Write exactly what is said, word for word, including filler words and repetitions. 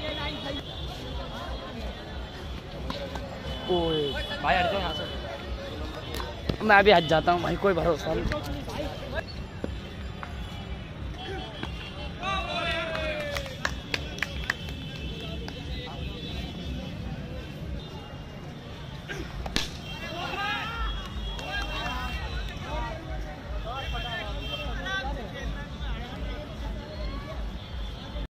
ओए भाई हट जाओ यहाँ से, मैं भी हट जाता हूँ भाई, कोई भरोसा नहीं।